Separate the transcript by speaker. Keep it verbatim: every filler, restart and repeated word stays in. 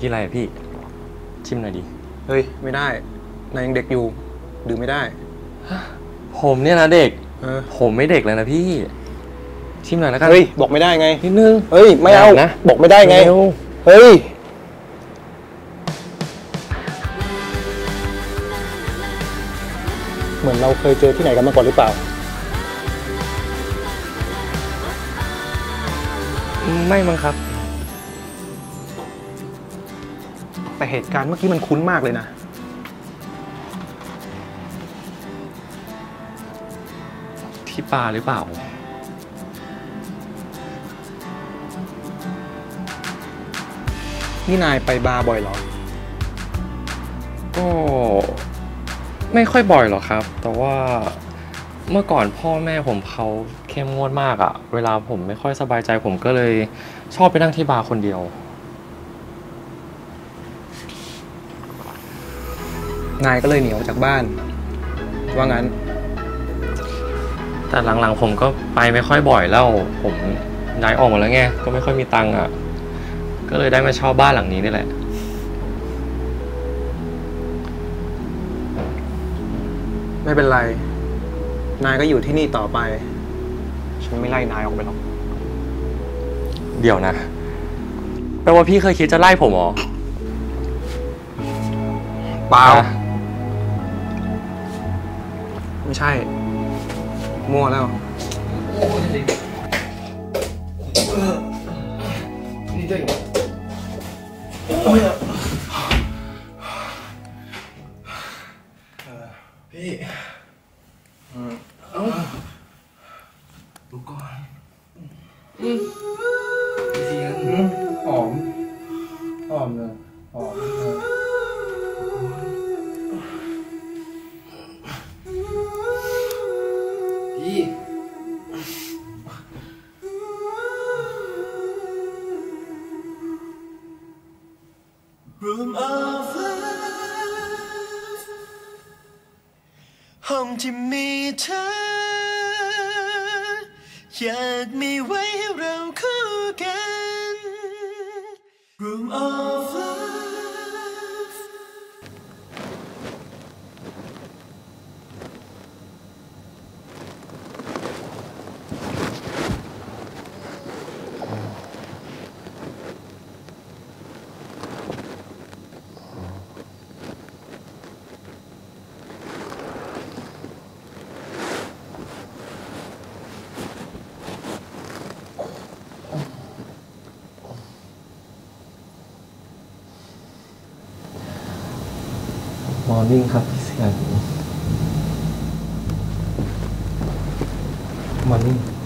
Speaker 1: กินอะไรพี่ชิมหน่อยดิ
Speaker 2: เฮ้ยไม่ได้นายยังเด็กอยู่ดื่มไม่ได้
Speaker 1: ผมเนี่ยนะเด็ก
Speaker 2: เออ
Speaker 1: ผมไม่เด็กเลยนะพี่ชิมหน่อยแล้วกัน
Speaker 2: เฮ้ยบอกไม่ได้ไง
Speaker 1: นิดนึง
Speaker 2: เฮ้ยไม่เอานะบอกไม่ได้ไงเฮ้ยเหมือนเราเคยเจอที่ไหนกันมาก่อนหรือเปล่า
Speaker 1: ไม่มั้งครับ
Speaker 2: แต่เหตุการณ์เมื่อกี้มันคุ้นมากเลยนะ
Speaker 1: ที่ปาหรือเปล่า
Speaker 2: นี่นายไปบาร์บ่อยเหรอ
Speaker 1: ก็ไม่ค่อยบ่อยหรอกครับแต่ว่าเมื่อก่อนพ่อแม่ผมเขาเข้มงวดมากอะเวลาผมไม่ค่อยสบายใจผมก็เลยชอบไปนั่งที่บาร์คนเดียวน
Speaker 2: ายก็เลยหนีออกจากบ้านว่างั้น
Speaker 1: แต่หลังๆผมก็ไปไม่ค่อยบ่อยแล้วผมย้ายออกมาแล้วไงก็ไม่ค่อยมีตังค์อ่ะก็เลยได้มาเช่าบ้านหลังนี้นี่แหละ
Speaker 2: ไม่เป็นไรนายก็อยู่ที่นี่ต่อไปฉันไม่ไล่นายออกไปหรอก
Speaker 1: เดี๋ยวนะแปลว่าพี่เคยคิดจะไล่ผมเหรอ
Speaker 2: เปล่าไม่ใช่มั่วแล้วนี่ได้โอ้ยพี่เอ้าดูก่อนเสียงหอมหอมเลยหอมพี่
Speaker 3: Room of love ห้องที่มีเธออยากมีไว้ให้เราคู่กัน Room of love
Speaker 1: มอร์นิ่งครับพี่เสียงมอร์นิ่ง